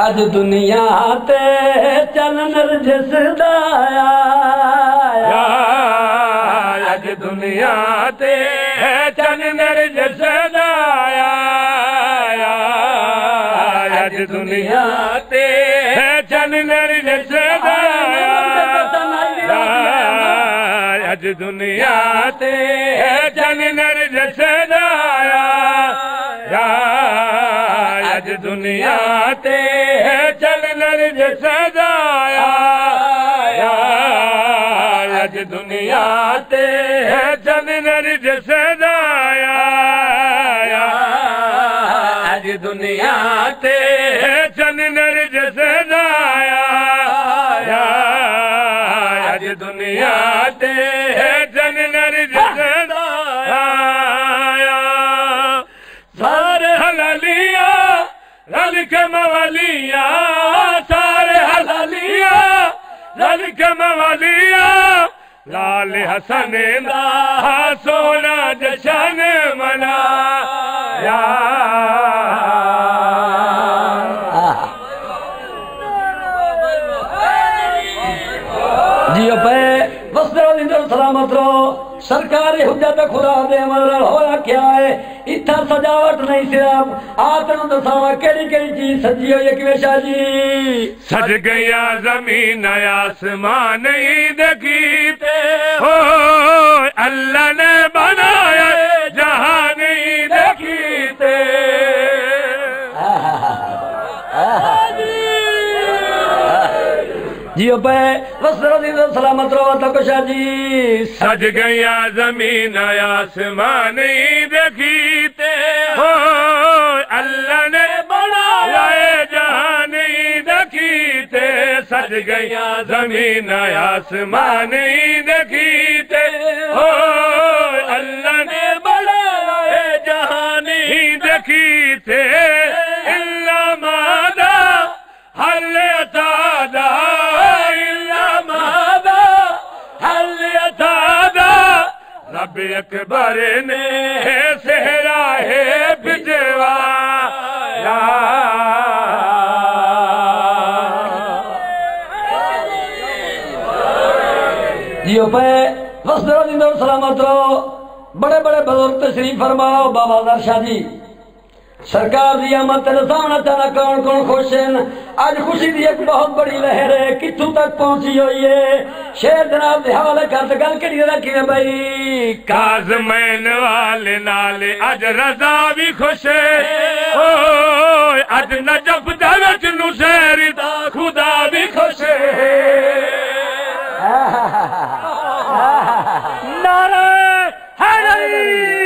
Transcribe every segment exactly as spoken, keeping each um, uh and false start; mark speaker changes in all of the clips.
Speaker 1: अज दुनिया ते चल नरजिस दाया
Speaker 2: अज दुनिया ते चल नरजिस दाया अज दुनिया ते चल नरजिस दाया अज दुनिया ते चल नरजिस दाया अज दुनिया ते चल नरजिस दाया अज दुनिया ते चल नरजिस दाया अज दुनिया ते चल नरजिस दाया अज दुनिया ते चल नरजिस दाया सारे हलालिया रल के मवालिया सारे हलालिया रल के मवालिया लाल हसन दा सोना जशन मनाया
Speaker 1: जियो पे वस्त्र सलामत रहो सरकारी हुज्जत खुदा दे अमल होया क्या है इतना सजावट नहीं सिर्फ आतन दसावा केड़ी केड़ी चीज सजी हुई है किवेशा जी
Speaker 2: सज गया जमीन आसमान नहीं देखीते हो अल्लाह ने बनाया जहां नहीं देखीते
Speaker 1: जियो पे वस्त्र सलामत रहो तकुशा जी
Speaker 2: सज गया जमीन आसमान नहीं देखीते हो अल्लाह ने बनाया जहां नहीं देखीते सज गया जमीन आसमान नहीं देखीते हो अल्लाह ने बनाया जहां नहीं देखीते इल्ला मादा हल तादा रब अकबर ने सहरा है भिजवा
Speaker 1: जियो पे वस्त्र सलामत रहो बड़े बड़े बुजुर्ग तशरीफ फरमाओ बाबा दरशाह जी सरकार दी आमद तेरे सामने तेरा कौन कौन खुश हैं आज खुशी की एक बहुत बड़ी लहर है कितों तक पहुंची हुई है शेर जनाब दे हवाले कर गल केड़ी रखी है भाई
Speaker 2: काज़मैन वाले नाले अज रजा भी खुश है ओ अज नजफ दे विच नुसैर दा खुदा भी खुश है नारे हैदरी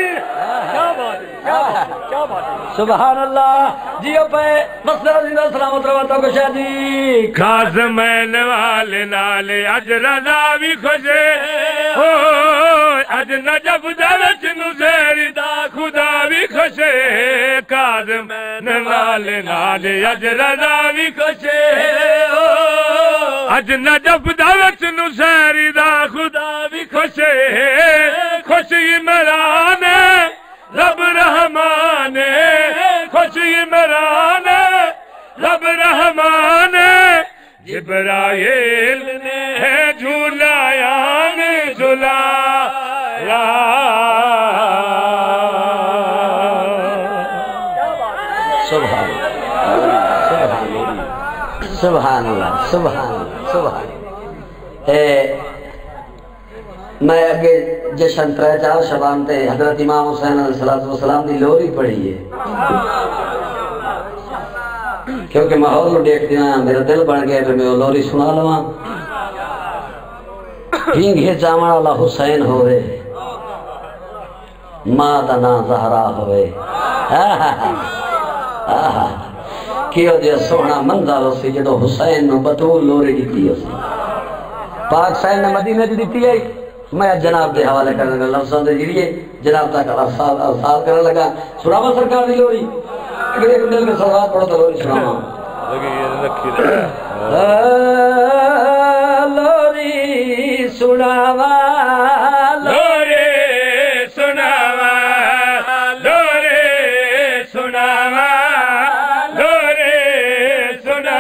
Speaker 1: सुभान अल्लाह जियो पे मस्जिद सलामत रहो तो कुशा जी
Speaker 2: काज़मैन वाले नाले अज रजा भी खुश हो अज नजफ दे विच नुसैर दा खुदा भी खुश काज़मैन वाले नाले अज रजा भी खुश हो अज नजफ दे विच नुसैर दा खुदा भी खुश खुश इमरान रब रहमान खुश इमरान रब रहमान जिब्राइल ने झूलाया ने झूलाया
Speaker 1: सुभान सुभान अल्लाह सुभान सुभान ए मैं अगे जशन त्रै चार शबान ते हजरत इमाम हुसैन अलैहिस्सलाम दी लोरी पढ़ी है क्योंकि माहौल देखते हैं मेरा दिल बन गया फिर मैं लोरी सुना लवा ढींगे चावण वाला हुसैन होवे मां दा नां ज़हरा होवे कियो जे सोहना मंजर सी जदों हुसैन नु बतूल लोरी दी सी पाक साहब ने मदीने च दी है मैं जनाब के हवाले करने लगा लफ्ज़ों के जरिए जनाब तक अरसाल अरसाल करने लगा सुनावा सरकार की लोरी अगर एक दिल में सवाल पढ़ो तो लोरी सुनावा लोरी सुनावा
Speaker 2: लोरे सुनावा लोरे सुनावा लोरे सुना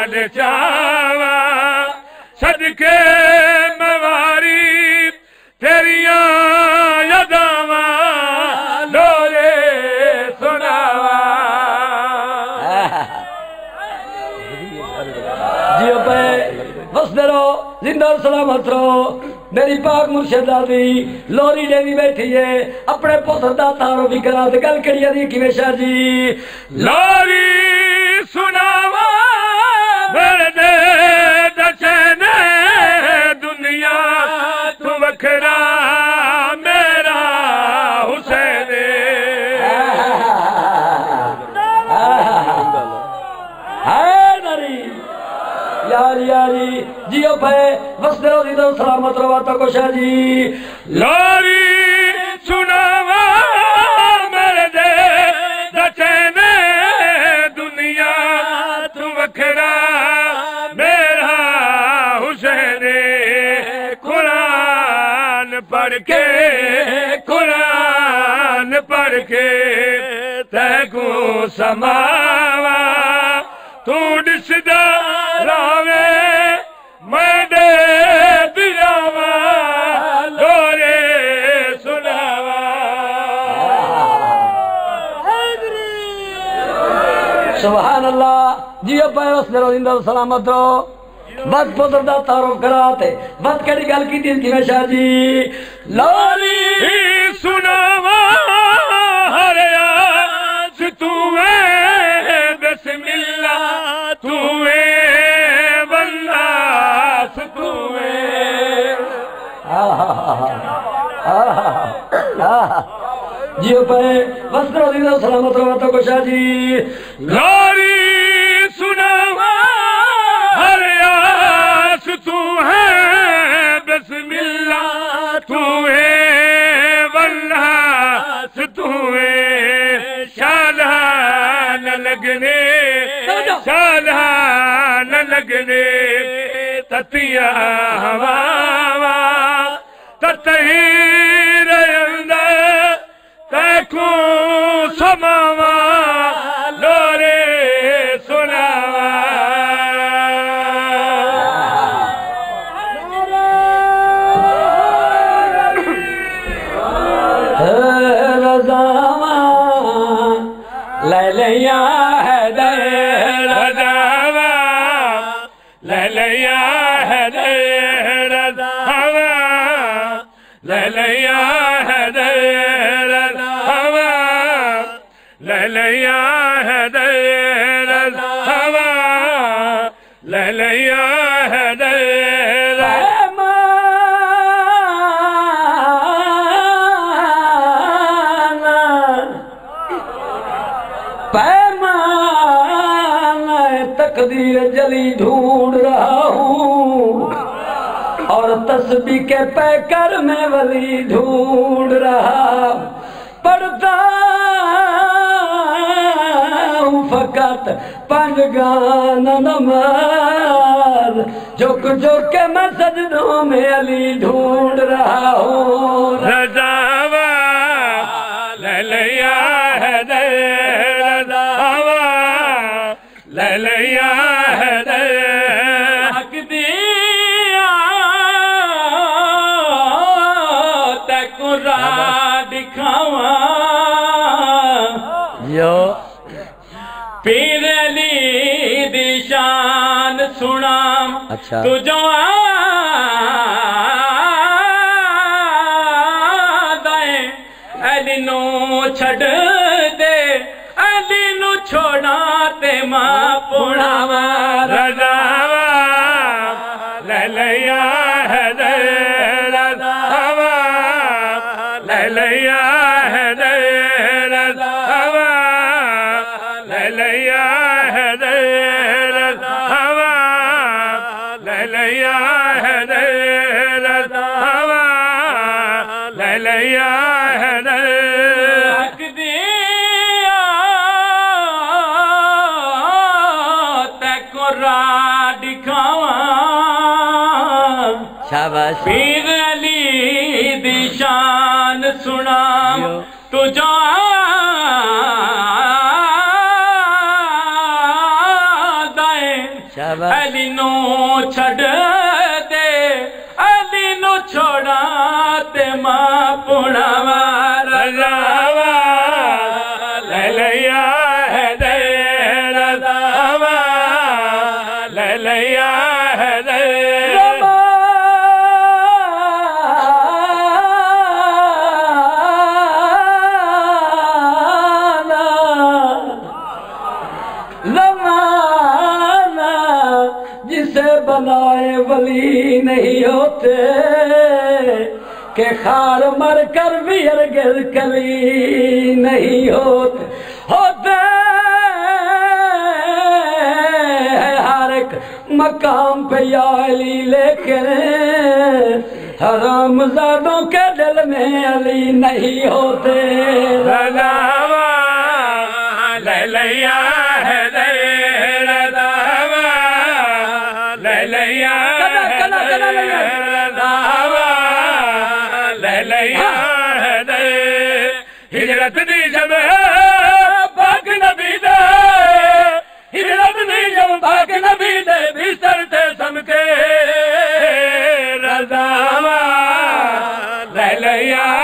Speaker 2: दे चावा सदके मवारी तेरिया यदावा लोरे सुनावा
Speaker 1: जियो पे बसते रहो जिंदा और सलामत रहो। मेरी पाक मुर्शिदादी लोरी देवी बैठी है अपने पुत्र दा तारो भी करा ते गल करिया दी किवें शाह जी
Speaker 2: लोरी सुनावा मेरे दे दचने दुनिया तू वखरा मेरा हुसैन
Speaker 1: यारी यारी जियो पे बसते रहो जिंदा और सलामत रहो तो को शाह जी
Speaker 2: लोरी सुनावा मेरे दे दचने दुनिया तू वखरा मेरा हुसैन कुरान पढ़ के कुरान पढ़ के तैको समावा तू दिसदा रावे मैं दे दिलावा लोरे सुनावा
Speaker 1: सुभान अल्लाह जियो पे बसते रहो जिंदा और सलामत रहो। बद पुत्र दा तारुफ कराते बद कड़ी गल की थी किवें शाह जी लोरी
Speaker 2: सुनावा हरिया तू बिस्मिल्लाह तू बंदा तू
Speaker 1: जियो पे बसते रहो जिंदा और सलामत रहो तो को शाह जी
Speaker 2: लोरी सुनावा हरिया तू है बिस्मिल्लाह तू बंदा तू शाला न लगने शाला न लगने ततिया हवा ततही रंदा तैको समावा लोरे सुनावा
Speaker 1: रज़ावा लैलिया है दे
Speaker 2: रज़ावा लैलिया है दे रज़ावा लैलिया है दे रज़ावा लैलिया है दे रज़ावा लैलिया है दे
Speaker 1: तकदीर जली ढूंढ रहा हूँ और तस्बीह के पैकर में वली ढूंढ रहा पढ़ता हूँ फकत पंज गाना नमाज झुक झुक के मैं सजदों में अली ढूंढ रहा हूँ
Speaker 2: रज़ावा लैलिया है दे रज़ावा लैलिया है दे हक दिया तैको राह दिखावा
Speaker 1: यो
Speaker 2: पीर अली दी शान सुना
Speaker 1: अच्छा
Speaker 2: तुझो आदाए अली नो छड़ दे अली नु छोड़ा ते मां पुणावा रज़ावा लैलिया है दे रज़ावा लैलिया है दे रज़ावा लैलिया है दे रज़ावा लैलिया है दे रज़ावा लैलिया है दे हक दिया तैको राह दिखावा
Speaker 1: शाबाश
Speaker 2: पीर अली दी शान सुना तुझो अली नो छड़ दे अली नो छोड़ा ते मां पुणावा रजावा ले लिया है दे रजावा ले लिया है दे
Speaker 1: बनाए वली नहीं होते के खार मर कर भी अरगिर कली नहीं होते होते हर एक मकाम पे या अली लेकर हरामजादों के दिल में अली नहीं होते
Speaker 2: रज़ावा ले लिया है दे हिजरत दी जब पाक नबी दे हिजरत दी जब पाक नबी दे बिस्तर ते समके रज़ावा ले लिया